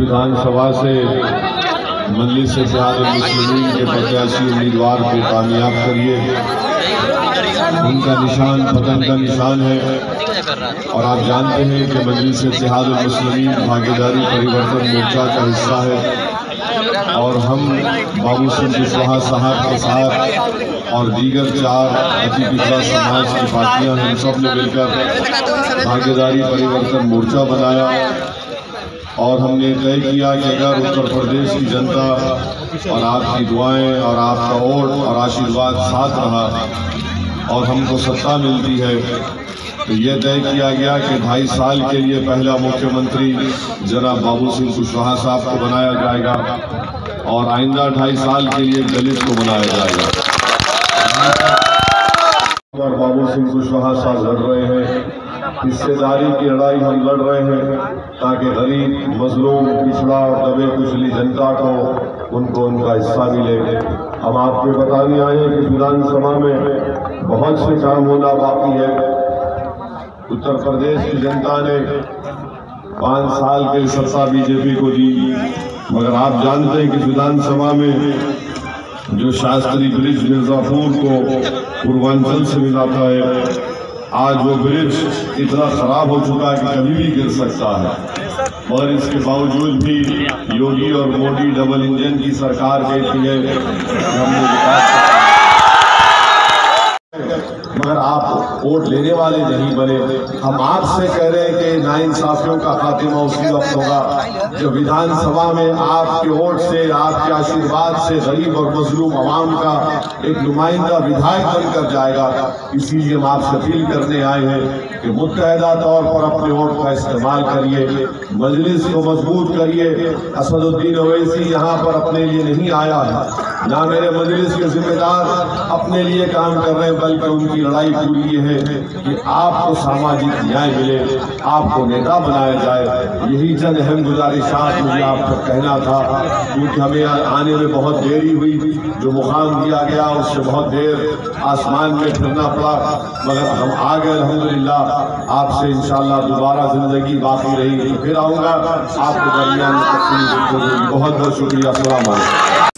विधानसभा से मजलिस-ए-इत्तेहाद-उल-मुस्लिमीन के प्रत्याशी उम्मीदवार को कामयाब करिए। उनका निशान पतन का निशान है और आप जानते हैं कि मजलिस-ए-इत्तेहाद-उल-मुस्लिमीन भागीदारी परिवर्तन मोर्चा का हिस्सा है और हम बाबू सिंह कुशवाहा साहब के साथ और दीगर 4 अति पिछड़ा समाज की पार्टियां हम सब ने मिलकर भागीदारी परिवर्तन मोर्चा बनाया और हमने तय किया कि अगर उत्तर प्रदेश की जनता और आपकी दुआएं और आपका वोट और आशीर्वाद साथ रहा और हमको सत्ता मिलती है तो ये तय किया गया कि 2.5 साल के लिए पहला मुख्यमंत्री जनाब बाबू सिंह कुशवाहा साहब को बनाया जाएगा और आइंदा 2.5 साल के लिए दलित को बनाया जाएगा। और बाबू सिंह कुशवाहा साहब लड़ रहे हैं, हिस्सेदारी की लड़ाई हम लड़ रहे हैं ताकि गरीब, मजलूम, पिछड़ा और दबे कुचली जनता को उनको उनका हिस्सा मिले। हम आपको बताने आए हैं कि विधानसभा में बहुत से काम होना बाकी है। उत्तर प्रदेश की जनता ने 5 साल के सत्ता बीजेपी को दी, मगर आप जानते हैं कि विधानसभा में जो शास्त्री ब्रिज मिर्जापुर को पूर्वांचल से मिलाता है, आज वो ब्रिज इतना खराब हो चुका है कि कभी भी गिर सकता है। मगर इसके बावजूद भी योगी और मोदी डबल इंजन की सरकार कहती है हमने विकास, मगर आप वोट लेने वाले नहीं बने। हम आपसे कह रहे हैं कि नाइंसाफियों का खात्मा उसी वक्त होगा जब विधानसभा में आपके वोट से, आपके आशीर्वाद से गरीब और मजलूम आवाम का एक नुमाइंदा विधायक बनकर जाएगा। इसीलिए हम आपसे अपील करने आए हैं कि मुत्तहदा तौर पर अपने वोट का इस्तेमाल करिए, मजलिस को मजबूत करिए। असदुद्दीन ओवैसी यहाँ पर अपने लिए नहीं आया है, ना मेरे मजलिस के जिम्मेदार अपने लिए काम कर रहे हैं, बल्कि उनकी लड़ाई पूरी ये है कि आपको सामाजिक न्याय मिले, आपको नेता बनाया जाए। यही चंद अहम गुजारिशात मुझे आपको कहना था, क्योंकि हमें आने में बहुत देरी हुई। जो मुकाम दिया गया उससे बहुत देर आसमान में फिरना पड़ा, मगर हम आ गए अल्हम्दुलिल्लाह। आपसे इंशाअल्लाह दोबारा जिंदगी बाकी रही तो फिर आऊँगा आपके दरमियान। बहुत बहुत शुक्रिया। अस्सलाम वालेकुम।